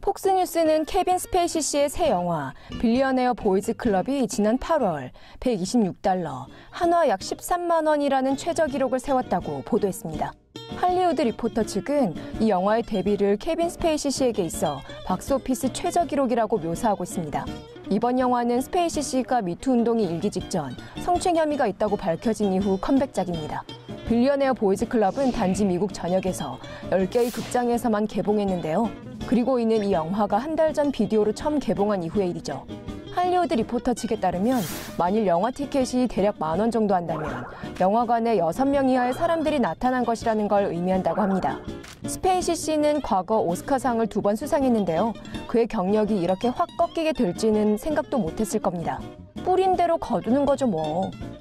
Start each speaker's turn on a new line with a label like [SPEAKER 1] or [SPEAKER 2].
[SPEAKER 1] 폭스뉴스는 케빈 스페이시 씨의 새 영화 빌리어네어 보이즈 클럽이 지난 8월 126달러, 한화 약 13만 원이라는 최저 기록을 세웠다고 보도했습니다. 할리우드 리포터 측은 이 영화의 데뷔를 케빈 스페이시 씨에게 있어 박스오피스 최저 기록이라고 묘사하고 있습니다. 이번 영화는 스페이시 씨가 미투 운동이 일기 직전 성추행 혐의가 있다고 밝혀진 이후 컴백작입니다. 빌리어네어 보이즈 클럽은 단지 미국 전역에서 10개의 극장에서만 개봉했는데요. 그리고 이는 이 영화가 한 달 전 비디오로 처음 개봉한 이후의 일이죠. 할리우드 리포터 측에 따르면 만일 영화 티켓이 대략 10,000원 정도 한다면 영화관에 6명 이하의 사람들이 나타난 것이라는 걸 의미한다고 합니다. 스페이시 씨는 과거 오스카상을 2번 수상했는데요. 그의 경력이 이렇게 확 꺾이게 될지는 생각도 못했을 겁니다. 뿌린 대로 거두는 거죠 뭐.